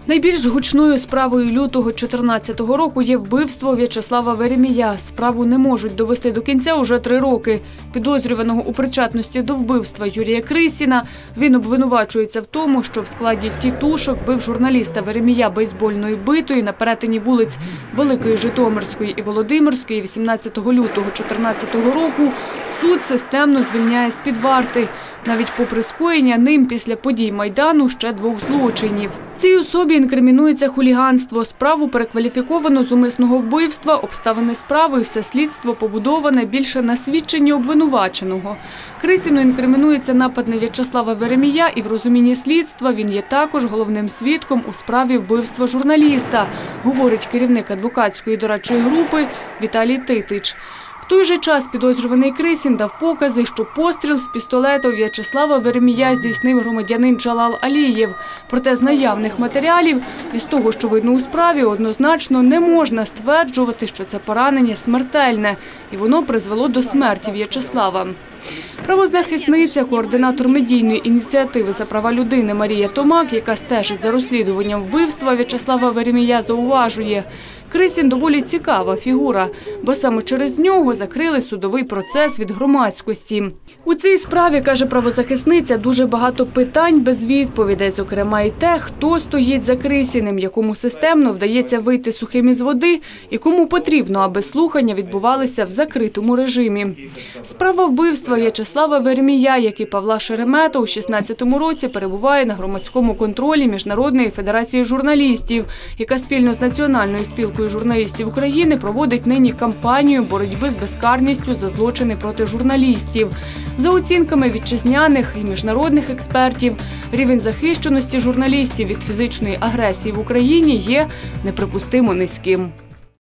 Найбільш гучною справою лютого 2014 року є вбивство В'ячеслава Веремія. Справу не можуть довести до кінця уже 3 роки. Підозрюваного у причетності до вбивства Юрія Крисіна, він обвинувачується в тому, що в складі тітушок бив журналіста Веремія бейсбольною битою на перетині вулиць Великої Житомирської і Володимирської 18 лютого 2014 року. Суд системно звільняє з-під варти, навіть попри скоєння ним після подій Майдану ще 2 злочинів. Цій особі інкримінується хуліганство. Справу перекваліфіковано з умисного вбивства, обставини справи і все слідство побудоване більше на свідченні обвинуваченого. Крисіну інкримінується напад на В'ячеслава Веремія, і в розумінні слідства він є також головним свідком у справі вбивства журналіста, говорить керівник адвокатської дорадчої групи Віталій Титич. В той же час підозрюваний Крисін дав покази, що постріл з пістолета у В'ячеслава Веремія здійснив громадянин Джалал Алієв. Проте з наявних матеріалів і з того, що видно у справі, однозначно не можна стверджувати, що це поранення смертельне, і воно призвело до смерті В'ячеслава. Правозахисниця, координатор медійної ініціативи «За права людини» Марія Томак, яка стежить за розслідуванням вбивства В'ячеслава Веремія, зауважує, Крисін доволі цікава фігура, бо саме через нього закрили судовий процес від громадськості. У цій справі, каже правозахисниця, дуже багато питань без відповідей, зокрема і те, хто стоїть за Крисіним, якому системно вдається вийти сухим із води і кому потрібно, аби слухання відбувалися в закритому режимі. Справа вбивства В'ячеслава Веремія, як і Павла Шеремета, у 2016 році перебуває на громадському контролі Міжнародної федерації журналістів, яка спільно з Національною спілкою журналістів України проводить нині кампанію боротьби з безкарністю за злочини проти журналістів. За оцінками вітчизняних і міжнародних експертів, рівень захищеності журналістів від фізичної агресії в Україні є неприпустимо низьким.